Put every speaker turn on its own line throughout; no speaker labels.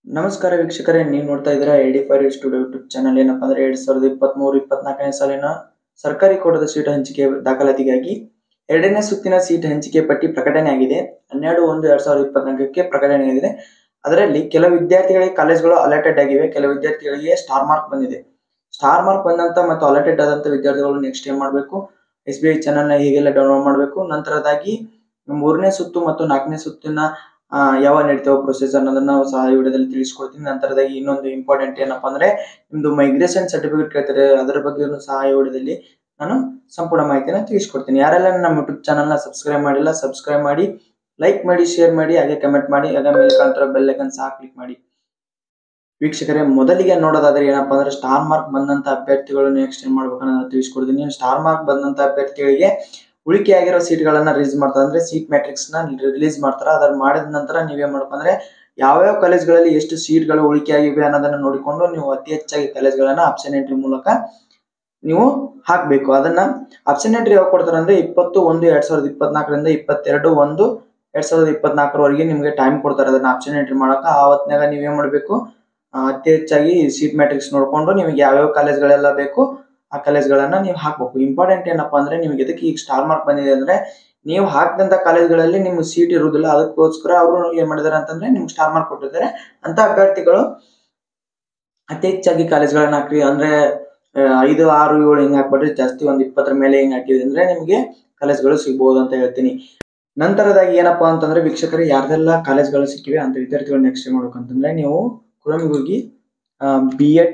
ನಮಸ್ಕಾರ ವೀಕ್ಷಕರೇ, ನೀವು ನೋಡ್ತಾ ಇದ್ದೀರಾ ID for studio YouTube channel. ಏನಪ್ಪಾ ಅಂದ್ರೆ 2023-24ನೇ ಸಾಲಿನ ಸರ್ಕಾರಿ ಕೋಟಾದ ಸೀಟ್ ಹಂಚಿಕೆ ದಾಖಲಾತಿಗಾಗಿ ಎರಡನೇ ಸುತ್ತಿನ ಸೀಟ್ ಹಂಚಿಕೆ ಪಟ್ಟಿ ಪ್ರಕಟಣೆ ಆಗಿದೆ. 12/1/2024ಕ್ಕೆ ಪ್ರಕಟಣೆಯಾಗಿದೆ. ಅದರಲ್ಲಿ ಕೆಲವು ವಿದ್ಯಾರ್ಥಿಗಳಿಗೆ ಕಾಲೇಜ್ಗಳು ಅಲಾಟೆಡ್ ಆಗಿವೆ, ಕೆಲವು ವಿದ್ಯಾರ್ಥಿಗಳಿಗೆ ಸ್ಟಾರ್ ಮಾರ್ಕ್ ಬಂದಿದೆ. ಸ್ಟಾರ್ ಮಾರ್ಕ್ ಬಂದಂತ ಮತ್ತು ಅಲಾಟೆಡ್ ಆದಂತ ವಿದ್ಯಾರ್ಥಿಗಳು ನೆಕ್ಸ್ಟ್ ಏನ್ ಮಾಡಬೇಕು, SBI ಚಾನಲ್ ನ ಹೀಗೆಲ್ಲ ಡೌನ್ಲೋಡ್ ಮಾಡಬೇಕು. ನಂತರದಾಗಿ 3ನೇ ಸುತ್ತು ಮತ್ತು 4ನೇ ಸುತ್ತಿನ ಯಾವ ನಡೀತಾವ ಪ್ರೊಸೆಸ್ ಅನ್ನೋದನ್ನ ಸಹ ಈ ವಿಡಿಯೋದಲ್ಲಿ ತಿಳಿಸ್ಕೊಡ್ತೀನಿ. ನಂತರದಾಗಿ ಇನ್ನೊಂದು ಇಂಪಾರ್ಟೆಂಟ್ ಏನಪ್ಪಾ ಅಂದ್ರೆ ನಿಮ್ದು ಮೈಗ್ರೇಷನ್ ಸರ್ಟಿಫಿಕೇಟ್ ಕೇಳ್ತಾರೆ, ಅದರ ಬಗ್ಗೆ ಸಹ ಈ ವಿಡಿಯೋದಲ್ಲಿ ನಾನು ಸಂಪೂರ್ಣ ಮಾಹಿತಿನ ತಿಳಿಸ್ಕೊಡ್ತೀನಿ. ಯಾರೆಲ್ಲ ನಮ್ಮ ಯೂಟ್ಯೂಬ್ ಚಾನಲ್ ನ ಸಬ್ಸ್ಕ್ರೈಬ್ ಮಾಡಿಲ್ಲ, ಸಬ್ಸ್ಕ್ರೈಬ್ ಮಾಡಿ, ಲೈಕ್ ಮಾಡಿ, ಶೇರ್ ಮಾಡಿ, ಹಾಗೆ ಕಮೆಂಟ್ ಮಾಡಿ, ಹಾಗೆ ಮೇಲೆ ಕಾಣ್ತಿರೋ ಬೆಲ್ ಐಕಾನ್ ಸಹ ಕ್ಲಿಕ್ ಮಾಡಿ. ವೀಕ್ಷಕರೇ, ಮೊದಲಿಗೆ ನೋಡೋದಾದ್ರೆ ಏನಪ್ಪಾ ಅಂದ್ರೆ ಸ್ಟಾರ್ ಮಾರ್ಕ್ ಬಂದಂತ ಅಭ್ಯರ್ಥಿಗಳು ನೆಕ್ಸ್ಟ್ ಏನ್ ಮಾಡ್ಬೇಕು ಅನ್ನೋದನ್ನ ತಿಳಿಸ್ಕೊಡ್ತೀನಿ. ಸ್ಟಾರ್ ಮಾರ್ಕ್ ಬಂದಂತ ಅಭ್ಯರ್ಥಿಗಳಿಗೆ ಉಳಿಕೆ ಆಗಿರೋ ಸೀಟ್ಗಳನ್ನ ರಿಲೀಸ್ ಮಾಡ್ತಾರೆ, ಅಂದ್ರೆ ಸೀಟ್ ಮ್ಯಾಟ್ರಿಕ್ಸ್ ನ ರಿಲೀಸ್ ಮಾಡ್ತಾರೆ. ಅದನ್ನ ಮಾಡಿದ ನಂತರ ನೀವೇನ್ ಮಾಡಬೇಕು ಅಂದ್ರೆ ಯಾವ್ಯಾವ ಕಾಲೇಜ್ಗಳಲ್ಲಿ ಎಷ್ಟು ಸೀಟ್ಗಳು ಉಳಿಕೆ ಆಗಿವೆ ಅನ್ನೋದನ್ನ ನೋಡಿಕೊಂಡು ನೀವು ಅತಿ ಹೆಚ್ಚಾಗಿ ಕಾಲೇಜ್ಗಳನ್ನ ಆಪ್ಷನ್ ಎಂಟ್ರಿ ಮೂಲಕ ನೀವು ಹಾಕ್ಬೇಕು. ಅದನ್ನ ಆಪ್ಷನ್ ಎಂಟ್ರಿ ಯಾವಾಗ ಕೊಡ್ತಾರೆ ಅಂದ್ರೆ 20/1/2024ರಿಂದ 22/1/2024 ನಿಮ್ಗೆ ಟೈಮ್ ಕೊಡ್ತಾರೆ ಅದನ್ನ ಆಪ್ಷನ್ ಎಂಟ್ರಿ ಮಾಡಕ. ಆ ಹೊತ್ನಾಗ ನೀವೇನ್ ಮಾಡ್ಬೇಕು, ಅತಿ ಹೆಚ್ಚಾಗಿ ಸೀಟ್ ಮ್ಯಾಟ್ರಿಕ್ಸ್ ನೋಡ್ಕೊಂಡು ನಿಮ್ಗೆ ಯಾವ್ಯಾವ ಕಾಲೇಜ್ಗಳೆಲ್ಲ ಬೇಕು ಆ ಕಾಲೇಜ್ಗಳನ್ನ ನೀವು ಹಾಕ್ಬೇಕು. ಇಂಪಾರ್ಟೆಂಟ್ ಏನಪ್ಪಾ ಅಂದ್ರೆ ನಿಮ್ಗೆ ಎದಕ್ಕೆ ಈಗ ಸ್ಟಾರ್ ಮಾರ್ಕ್ ಬಂದಿದೆ ಅಂದ್ರೆ ನೀವು ಹಾಕಿದಂತ ಕಾಲೇಜ್ಗಳಲ್ಲಿ ನಿಮ್ಗೆ ಸೀಟ್ ಇರುವುದಿಲ್ಲ, ಅದಕ್ಕೋಸ್ಕರ ಅವರು ಏನ್ ಮಾಡಿದಾರೆ ಅಂತಂದ್ರೆ ನಿಮ್ಗೆ ಸ್ಟಾರ್ ಮಾರ್ಕ್ ಕೊಟ್ಟಿದ್ದಾರೆ. ಅಂತ ಅಭ್ಯರ್ಥಿಗಳು ಅತಿ ಹೆಚ್ಚಾಗಿ ಕಾಲೇಜ್ಗಳನ್ನ ಹಾಕ್ರಿ. ಅಂದ್ರೆ 5, 6, 7 ಹಿಂಗ್ ಹಾಕ್ಬಿಟ್ರೆ ಜಾಸ್ತಿ, ಒಂದ್ 20ರ ಮೇಲೆ ಹಿಂಗ್ ಹಾಕಿದ್ರಿ ಅಂದ್ರೆ ನಿಮ್ಗೆ ಕಾಲೇಜ್ಗಳು ಸಿಗ್ಬಹುದು ಅಂತ ಹೇಳ್ತೀನಿ. ನಂತರದಾಗಿ ಏನಪ್ಪಾ ಅಂತಂದ್ರೆ ವೀಕ್ಷಕರು, ಯಾರ್ದೆಲ್ಲ ಕಾಲೇಜ್ಗಳು ಸಿಕ್ಕಿವೆ ಅಂತ ವಿದ್ಯಾರ್ಥಿಗಳು ನೆಕ್ಸ್ಟ್ ಮಾಡ್ಬೇಕು ಅಂತಂದ್ರೆ ನೀವು ಕ್ರೋಮಿಗೆ ಹೋಗಿ BET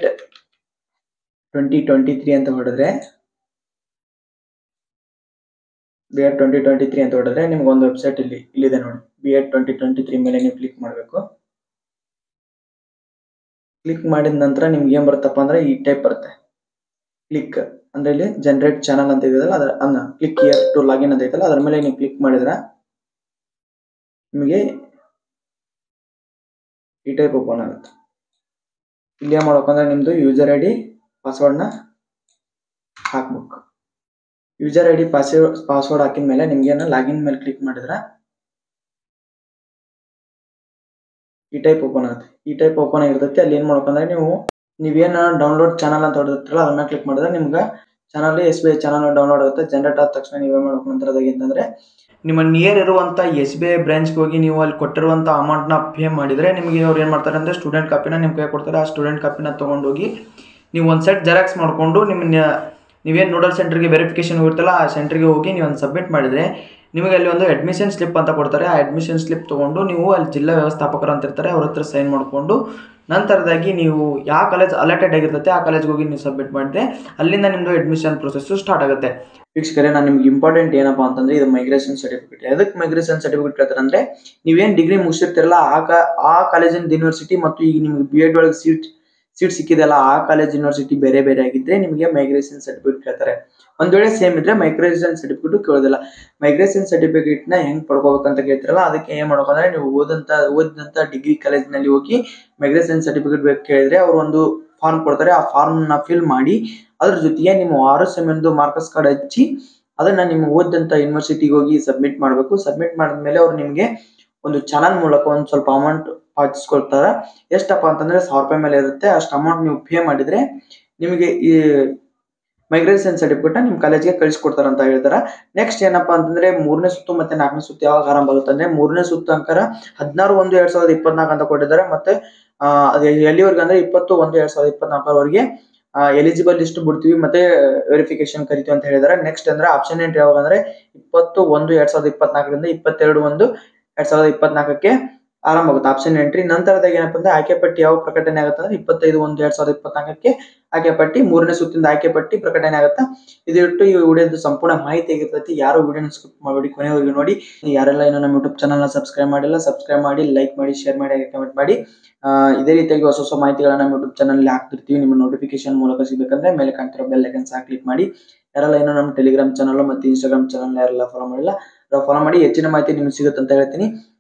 2023 ಅಂತ ಹೊಡೆದ್ರೆ BET 2023 ಅಂತ ಹೊಡೆದ್ರೆ ನಿಮ್ಗೆ ಒಂದು ವೆಬ್ಸೈಟ್ ಇಲ್ಲಿದೆ ನೋಡಿ. BET 2023 ಮೇಲೆ ನೀವು ಕ್ಲಿಕ್ ಮಾಡಬೇಕು. ಕ್ಲಿಕ್ ಮಾಡಿದ ನಂತರ ನಿಮ್ಗೆ ಏನ್ ಬರುತ್ತಪ್ಪ ಅಂದ್ರೆ ಈ ಟೈಪ್ ಬರುತ್ತೆ. ಕ್ಲಿಕ್ ಅಂದ್ರೆ ಇಲ್ಲಿ ಜನರೇಟ್ ಚಾನಲ್ ಅಂತ ಇದೆಯಲ್ಲ, ಅದನ್ನ ಕ್ಲಿಕ್ ಹಿಯರ್ ಟು ಲಾಗಿನ್ ಅಂತ ಐತಲ್ಲ, ಅದ್ರ ಮೇಲೆ ನೀವು ಕ್ಲಿಕ್ ಮಾಡಿದ್ರೆ ನಿಮಗೆ ಈ ಟೈಪ್ ಓಪನ್ ಆಗುತ್ತೆ. ಇಲ್ಲಿ ಏನ್ ಮಾಡ್ಬೇಕಂದ್ರೆ ನಿಮ್ದು ಯೂಸರ್ ID ಪಾಸ್ವರ್ಡ್ ನ ಹಾಕ್ಬೇಕು. ಯೂಸರ್ ID ಪಾಸ್ವರ್ಡ್ ಹಾಕಿದ ಮೇಲೆ ನಿಮ್ಗೆ ಲಾಗಿನ್ ಮೇಲೆ ಕ್ಲಿಕ್ ಮಾಡಿದ್ರೆ ಈ ಟೈಪ್ ಓಪನ್ ಆಗುತ್ತೆ. ಈ ಟೈಪ್ ಓಪನ್ ಆಗಿರ್ತೈತಿ. ಅಲ್ಲಿ ಏನ್ ಮಾಡ್ಬೇಕಂದ್ರೆ ನೀವೇನ ಡೌನ್ಲೋಡ್ ಚಾನಲ್ ಅಂತ ಹೊಡೆದಿರ್ತೀರಲ್ಲ ಅದನ್ನ ಕ್ಲಿಕ್ ಮಾಡಿದ್ರೆ ನಿಮ್ಗೆ ಚಾನಲ್ SBI ಚಾನಲ್ ಡೌನ್ಲೋಡ್ ಆಗುತ್ತೆ. ಜನರೇಟ್ ಆದ ತಕ್ಷಣ ನೀವೇನ್ ಮಾಡ್ಬೇಕು ನಂತರದಾಗಿ ಅಂತಂದ್ರೆ ನಿಮ್ಮ ನಿಯರ್ ಇರುವಂತ SBI ಬ್ರಾಂಚ್ಗೆ ಹೋಗಿ ನೀವು ಅಲ್ಲಿ ಕೊಟ್ಟಿರುವಂತ ಅಮೌಂಟ್ ನ ಪೇ ಮಾಡಿದ್ರೆ ನಿಮಗೆ ಅವ್ರು ಏನ್ ಮಾಡ್ತಾರೆ ಅಂದ್ರೆ ಸ್ಟೂಡೆಂಟ್ ಕಾಪಿನ ನಿಮ್ ಕೈ ಕೊಡ್ತಾರೆ. ಆ ಸ್ಟೂಡೆಂಟ್ ಕಾಪಿನ ತಗೊಂಡೋಗಿ ನೀವು ಒಂದ್ ಸೆಟ್ ಜೆರಾಕ್ಸ್ ಮಾಡ್ಕೊಂಡು ನೀವೇನು ನೋಡಲ್ ಸೆಂಟರ್ಗೆ ವೆರಿಫಿಕೇಶನ್ ಇರುತ್ತಲ್ಲ ಆ ಸೆಂಟರ್ಗೆ ಹೋಗಿ ನೀವು ಒಂದು ಸಬ್ಮಿಟ್ ಮಾಡಿದ್ರೆ ನಿಮಗೆ ಅಲ್ಲಿ ಒಂದು ಅಡ್ಮಿಷನ್ ಸ್ಲಿಪ್ ಅಂತ ಕೊಡ್ತಾರೆ. ಆ ಅಡ್ಮಿಷನ್ ಸ್ಲಿಪ್ ತಗೊಂಡು ನೀವು ಅಲ್ಲಿ ಜಿಲ್ಲಾ ವ್ಯವಸ್ಥಾಪಕರು ಅಂತ ಇರ್ತಾರೆ, ಅವ್ರ ಹತ್ರ ಸೈನ್ ಮಾಡಿಕೊಂಡು ನಂತರದಾಗಿ ನೀವು ಯಾವ ಕಾಲೇಜ್ ಅಲಾಟೆಡ್ ಆಗಿರ್ತೈತೆ ಆ ಕಾಲೇಜ್ಗೆ ಹೋಗಿ ನೀವು ಸಬ್ಮಿಟ್ ಮಾಡಿದ್ರೆ ಅಲ್ಲಿಂದ ನಿಮ್ದು ಅಡ್ಮಿಷನ್ ಪ್ರೊಸೆಸ್ ಸ್ಟಾರ್ಟ್ ಆಗುತ್ತೆ. ವೀಕ್ಷಕರೇ, ನಾನು ನಿಮ್ಗೆ ಇಂಪಾರ್ಟೆಂಟ್ ಏನಪ್ಪಾ ಅಂತಂದ್ರೆ ಇದು ಮೈಗ್ರೇಷನ್ ಸರ್ಟಿಫಿಕೇಟ್. ಎದಕ್ಕೆ ಮೈಗ್ರೇಷನ್ ಸರ್ಟಿಫಿಕೇಟ್ ಹೇಳ್ತಾರೆ ಅಂದ್ರೆ ನೀವೇನ್ ಡಿಗ್ರಿ ಮುಗಿಸಿರ್ತಿರಲ್ಲ ಆ ಕಾಲೇಜಿನ ಯೂನಿವರ್ಸಿಟಿ ಮತ್ತು ಈಗ ನಿಮ್ಗೆ BEd ಒಳಗೆ ಸೀಟ್ ಸಿಕ್ಕಿದೆಲ್ಲ ಆ ಕಾಲೇಜ್ ಯೂನಿವರ್ಸಿಟಿ ಬೇರೆ ಬೇರೆ ಆಗಿದ್ರೆ ನಿಮಗೆ ಮೈಗ್ರೇಷನ್ ಸರ್ಟಿಫಿಕೇಟ್ ಕೇಳ್ತಾರೆ. ಒಂದ್ ವೇಳೆ ಸೇಮ್ ಇದ್ರೆ ಮೈಗ್ರೇಷನ್ ಸರ್ಟಿಫಿಕೇಟ್ ಕೇಳೋದಿಲ್ಲ. ಮೈಗ್ರೇಷನ್ ಸರ್ಟಿಫಿಕೇಟ್ ನ ಹೆಂಗ್ ಪಡ್ಕೋಬೇಕಂತ ಕೇಳ್ತಿರಲ್ಲ, ಅದಕ್ಕೆ ಏನ್ ಮಾಡ್ಬೇಕಂದ್ರೆ ನೀವು ಓದಿದಂತ ಡಿಗ್ರಿ ಕಾಲೇಜ್ ನಲ್ಲಿ ಹೋಗಿ ಮೈಗ್ರೇಷನ್ ಸರ್ಟಿಫಿಕೇಟ್ ಬೇಕು ಕೇಳಿದ್ರೆ ಅವ್ರು ಒಂದು ಫಾರ್ಮ್ ಕೊಡ್ತಾರೆ. ಆ ಫಾರ್ಮ್ ನ ಫಿಲ್ ಮಾಡಿ ಅದ್ರ ಜೊತೆಗೆ ನಿಮ್ಮ 6 ಸೆಮೆಂದು ಮಾರ್ಕಸ್ ಕಾರ್ಡ್ ಹಚ್ಚಿ ಅದನ್ನ ನಿಮ್ಮ ಓದಿದಂತ ಯೂನಿವರ್ಸಿಟಿಗೆ ಹೋಗಿ ಸಬ್ಮಿಟ್ ಮಾಡಬೇಕು. ಸಬ್ಮಿಟ್ ಮಾಡಿದ್ಮೇಲೆ ಅವ್ರು ನಿಮ್ಗೆ ಒಂದು ಚಾನಲ್ ಮೂಲಕ ಒಂದ್ ಸ್ವಲ್ಪ ಅಮೌಂಟ್ ಪಾವತಿಸ್ಕೊಳ್ತಾರ. ಎಷ್ಟಪ್ಪ ಅಂತಂದ್ರೆ 1000 ರೂಪಾಯಿ ಮೇಲೆ ಇರುತ್ತೆ. ಅಷ್ಟು ಅಮೌಂಟ್ ನೀವು ಪೇ ಮಾಡಿದ್ರೆ ನಿಮಗೆ ಈ ಮೈಗ್ರೇಷನ್ ಸರ್ಟಿಫಿಕೇಟ್ ನಿಮ್ ಕಾಲೇಜ್ಗೆ ಕಳಿಸ್ಕೊಡ್ತಾರ ಅಂತ ಹೇಳ್ತಾರ. ನೆಕ್ಸ್ಟ್ ಏನಪ್ಪಾ ಅಂತಂದ್ರೆ 3ನೇ ಸುತ್ತು ಮತ್ತೆ 4ನೇ ಸುತ್ತು ಯಾವಾಗ ಆರಂಭ ಆಗುತ್ತೆ ಅಂದ್ರೆ 3ನೇ ಸುತ್ತು ಅಂಕರ 16/1/2024 ಅಂತ ಕೊಟ್ಟಿದ್ದಾರೆ. ಮತ್ತೆ ಅದು ಎಲ್ಲಿವರೆಗೆ ಅಂದ್ರೆ 20/1/2024 ಎಲಿಜಿಬಲ್ ಲಿಸ್ಟ್ ಬಿಡ್ತೀವಿ ಮತ್ತೆ ವೆರಿಫಿಕೇಶನ್ ಕರಿತೀವಿ ಅಂತ ಹೇಳಿದಾರೆ. ನೆಕ್ಸ್ಟ್ ಅಂದ್ರೆ ಆಪ್ಷನ್ ಎಂಟ್ರಿ ಯಾವಾಗ ಅಂದ್ರೆ 20/1/2024ರಿಂದ 22/1/2024 ಆರಂಭ ಆಗುತ್ತೆ ಆಪ್ಷನ್ ಎಂಟ್ರಿ. ನಂತರದಾಗ ಏನಪ್ಪಾ ಅಂದ್ರೆ ಆಯ್ಕೆ ಪಟ್ಟಿ ಯಾವ ಪ್ರಕಟಣೆ ಆಗುತ್ತೆ ಅಂದ್ರೆ 25/1/2024 ಆಯ್ಕೆ ಪಟ್ಟಿ 3ನೇ ಸುತ್ತಿಂದ ಆಯ್ಕೆ ಪಟ್ಟಿ ಪ್ರಕಟಣೆ ಆಗುತ್ತೆ. ಇದಿಟ್ಟು ಈ ವಿಡಿಯೋದ ಸಂಪೂರ್ಣ ಮಾಹಿತಿ ಆಗಿರ್ತೈತಿ. ಯಾರು ವಿಡಿಯೋನ ಸ್ಕಿಪ್ ಮಾಡಬೇಡಿ, ಕೊನೆವರೆಗೂ ನೋಡಿ. ಯಾರೆಲ್ಲ ಇನ್ನೂ ನಮ್ಮ ಯೂಟ್ಯೂಬ್ ಚಾನಲ್ ನ ಸಬ್ಸ್ಕ್ರೈಬ್ ಮಾಡಿಲ್ಲ ಸಬ್ಸ್ಕ್ರೈಬ್ ಮಾಡಿ, ಲೈಕ್ ಮಾಡಿ, ಶೇರ್ ಮಾಡಿ, ಹಾಗೆ ಕಮೆಂಟ್ ಮಾಡಿ. ಇದೇ ರೀತಿಯಾಗಿ ಹೊಸ ಹೊಸ ಮಾಹಿತಿಗಳನ್ನ ನಮ್ಮ ಯೂಟ್ಯೂಬ್ ಚಾನಲ್ ಅಲ್ಲಿ ಹಾಕ್ತಿರ್ತೀವಿ. ನಿಮ್ಮ ನೋಟಿಫಿಕೇಶನ್ ಮೂಲಕ ಸಿಗಬೇಕಂದ್ರೆ ಮೇಲೆ ಕಾಣ್ತಿರೋ ಬೆಲ್ ಐಕಾನ್ ಸಹ ಕ್ಲಿಕ್ ಮಾಡಿ. ಯಾರೆಲ್ಲ ಇನ್ನೂ ನಮ್ಮ ಟೆಲಿಗ್ರಾಮ್ ಚಾನಲ್ ಮತ್ತು ಇನ್ಸ್ಟಾಗ್ರಾಮ್ ಚಾನಲ್ ಯಾರೆಲ್ಲ ಫಾಲೋ ಮಾಡಿಲ್ಲ ಫಾಲೋ ಮಾಡಿ, ಹೆಚ್ಚಿನ ಮಾಹಿತಿ ನಿಮ್ಗೆ ಸಿಗುತ್ತೆ ಅಂತ ಹೇಳ್ತೀನಿ.